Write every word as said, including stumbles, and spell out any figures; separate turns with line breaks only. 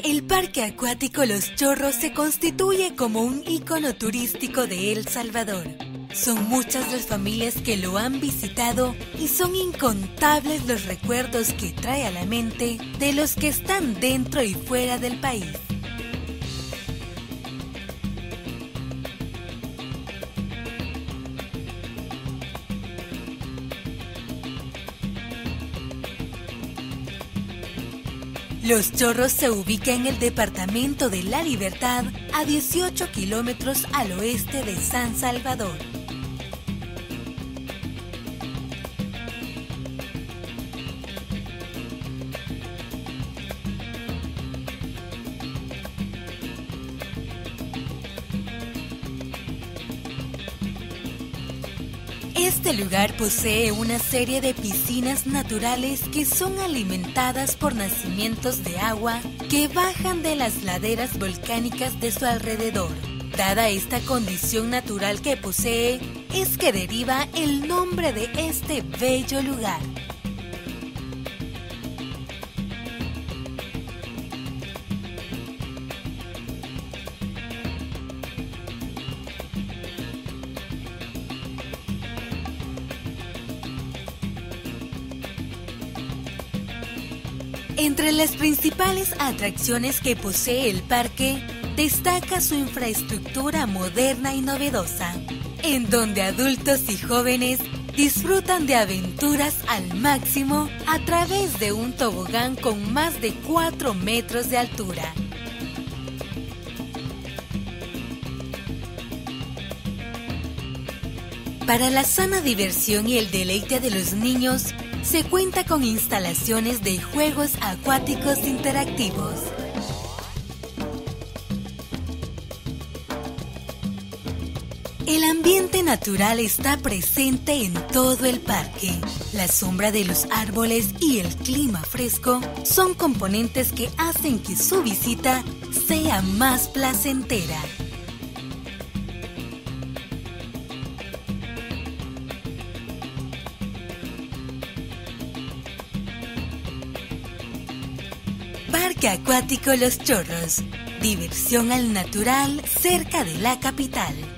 El Parque Acuático Los Chorros se constituye como un ícono turístico de El Salvador. Son muchas las familias que lo han visitado y son incontables los recuerdos que trae a la mente de los que están dentro y fuera del país. Los Chorros se ubica en el departamento de La Libertad, a dieciocho kilómetros al oeste de San Salvador. Este lugar posee una serie de piscinas naturales que son alimentadas por nacimientos de agua que bajan de las laderas volcánicas de su alrededor. Dada esta condición natural que posee, es que deriva el nombre de este bello lugar. Entre las principales atracciones que posee el parque, destaca su infraestructura moderna y novedosa, en donde adultos y jóvenes disfrutan de aventuras al máximo a través de un tobogán con más de cuatro metros de altura. Para la sana diversión y el deleite de los niños, se cuenta con instalaciones de juegos acuáticos interactivos. El ambiente natural está presente en todo el parque. La sombra de los árboles y el clima fresco son componentes que hacen que su visita sea más placentera. Parque Acuático Los Chorros. Diversión al natural cerca de la capital.